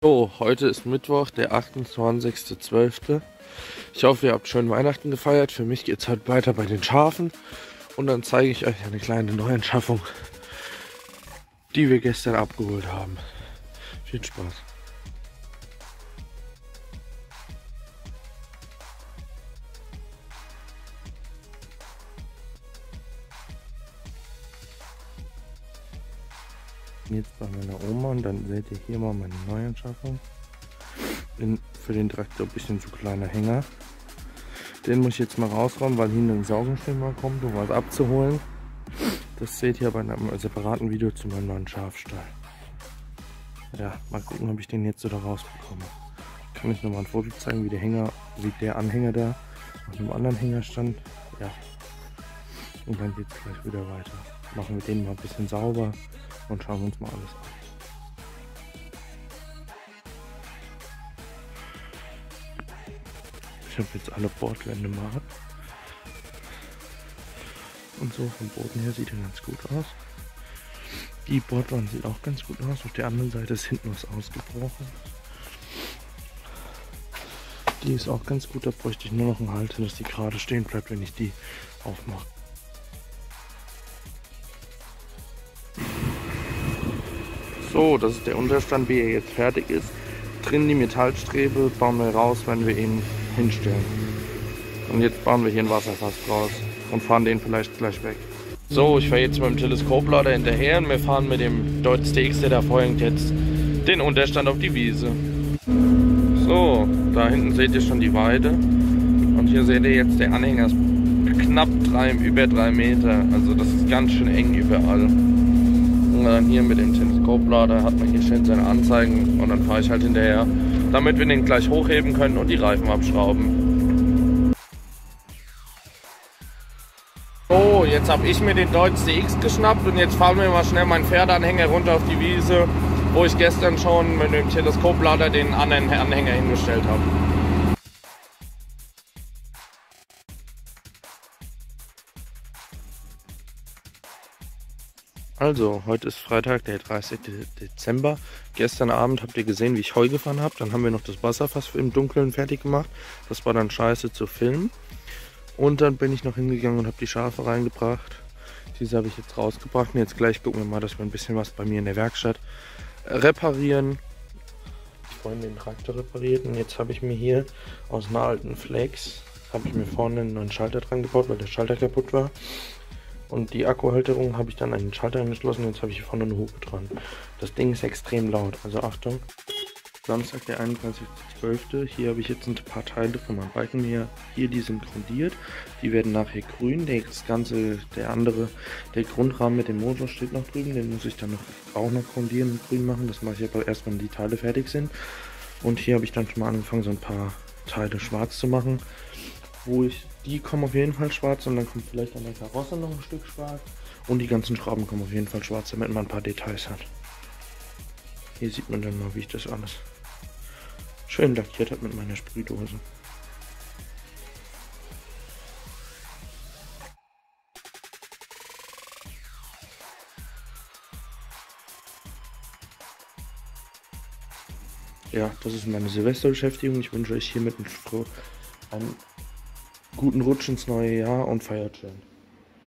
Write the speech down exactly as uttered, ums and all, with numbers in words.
So, heute ist Mittwoch, der achtundzwanzigste zwölfte Ich hoffe, ihr habt schön Weihnachten gefeiert. Für mich geht es heute weiter bei den Schafen. Und dann zeige ich euch eine kleine Neuanschaffung, die wir gestern abgeholt haben. Viel Spaß. Jetzt bei meiner Oma und dann seht ihr hier mal meine Neuanschaffung. In, für den Traktor ein bisschen zu kleiner Hänger. Den muss ich jetzt mal rausräumen, weil hinten ein Saugenschirm mal kommt, um was abzuholen. Das seht ihr bei einem separaten Video zu meinem neuen Schafstall. Ja, mal gucken, ob ich den jetzt so da rausbekomme. Kann ich nochmal ein Foto zeigen, wie der Hänger, wie der Anhänger da auf einem anderen Hänger stand. Ja. Und dann geht es gleich wieder weiter. Machen wir den mal ein bisschen sauber und schauen uns mal alles an. Ich habe jetzt alle Bordwände mal. Und so vom Boden her sieht er ganz gut aus. Die Bordwand sieht auch ganz gut aus. Auf der anderen Seite ist hinten was ausgebrochen. Die ist auch ganz gut. Da bräuchte ich nur noch einen Halter, dass die gerade stehen bleibt, wenn ich die aufmache. So, das ist der Unterstand, wie er jetzt fertig ist. Drin die Metallstrebe bauen wir raus, wenn wir ihn hinstellen. Und jetzt bauen wir hier ein Wasserfass draus und fahren den vielleicht gleich weg. So, ich fahre jetzt mit dem Teleskoplader hinterher und wir fahren mit dem Deutz D X, der da vorhängt, jetzt den Unterstand auf die Wiese. So, da hinten seht ihr schon die Weide. Und hier seht ihr jetzt, der Anhänger ist knapp drei, über drei Meter. Also das ist ganz schön eng überall. Und dann hier mit dem Teleskoplader hat man hier schön seine Anzeigen und dann fahre ich halt hinterher, damit wir den gleich hochheben können und die Reifen abschrauben. So, jetzt habe ich mir den Deutz D X geschnappt und jetzt fahren wir mal schnell meinen Pferdeanhänger runter auf die Wiese, wo ich gestern schon mit dem Teleskoplader den anderen Anhänger hingestellt habe. Also, heute ist Freitag, der dreißigste Dezember. Gestern Abend habt ihr gesehen, wie ich Heu gefahren habe. Dann haben wir noch das Wasserfass im Dunkeln fertig gemacht. Das war dann scheiße zu filmen. Und dann bin ich noch hingegangen und habe die Schafe reingebracht. Diese habe ich jetzt rausgebracht. Und jetzt gleich gucken wir mal, dass wir ein bisschen was bei mir in der Werkstatt reparieren. Ich habe vorhin den Traktor repariert und jetzt habe ich mir hier aus einer alten Flex, habe ich mir vorne einen neuen Schalter dran gebaut, weil der Schalter kaputt war. Und die Akkuhalterung habe ich dann an den Schalter angeschlossen. Jetzt habe ich hier vorne eine Hupe dran. Das Ding ist extrem laut. Also Achtung. Samstag, der einunddreißigste zwölfte Hier habe ich jetzt ein paar Teile von meinem Balken hier. Hier, die sind grundiert. Die werden nachher grün. Das Ganze, der andere, der Grundrahmen mit dem Motor steht noch drüben. Den muss ich dann noch, auch noch grundieren und grün machen. Das mache ich aber erst, wenn die Teile fertig sind. Und hier habe ich dann schon mal angefangen, so ein paar Teile schwarz zu machen. Wo ich, die kommen auf jeden Fall schwarz und dann kommt vielleicht an der Karosse noch ein Stück schwarz. Und die ganzen Schrauben kommen auf jeden Fall schwarz, damit man ein paar Details hat. Hier sieht man dann mal, wie ich das alles schön lackiert habe mit meiner Sprühdose. Ja, das ist meine Silvesterbeschäftigung. Ich wünsche euch hiermit einen, einen guten Rutsch ins neue Jahr und feiert schön.